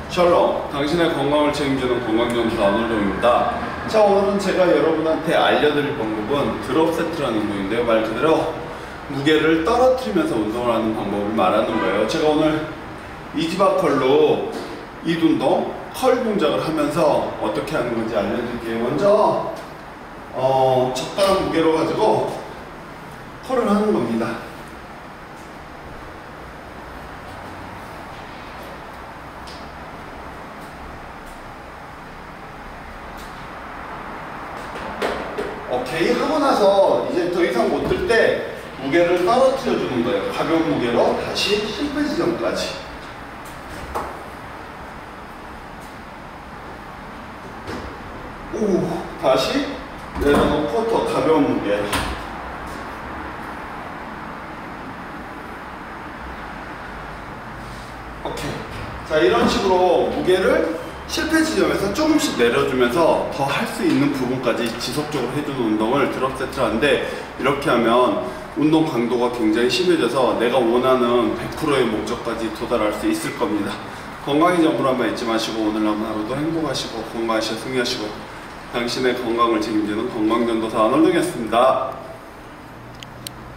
샬롬, 당신의 건강을 책임지는 건강전도사 안원동입니다. 자, 오늘은 제가 여러분한테 알려드릴 방법은 드롭 세트라는 운동인데요. 말 그대로 무게를 떨어뜨리면서 운동을 하는 방법을 말하는 거예요. 제가 오늘 이지바컬로 이 운동, 컬 동작을 하면서 어떻게 하는 건지 알려드릴게요. 먼저 적당한 무게로 가지고 컬을 하는 겁니다. 오케이 하고 나서 이제 더 이상 못 들 때 무게를 떨어뜨려 주는 거예요. 가벼운 무게로 다시 실패 지점까지. 오, 다시 내려놓고 더 가벼운 무게. 오케이. 자, 이런 식으로 무게를 실패 지점에서 조금씩 내려주면서 더 할 수 있는 부분까지 지속적으로 해주는 운동을 드롭 세트를 하는데, 이렇게 하면 운동 강도가 굉장히 심해져서 내가 원하는 100%의 목적까지 도달할 수 있을 겁니다. 건강이 전부라만 잊지 마시고 오늘 남은 하루도 행복하시고 건강하시고 승리하시고 당신의 건강을 책임지는 건강전도사 안원동이었습니다.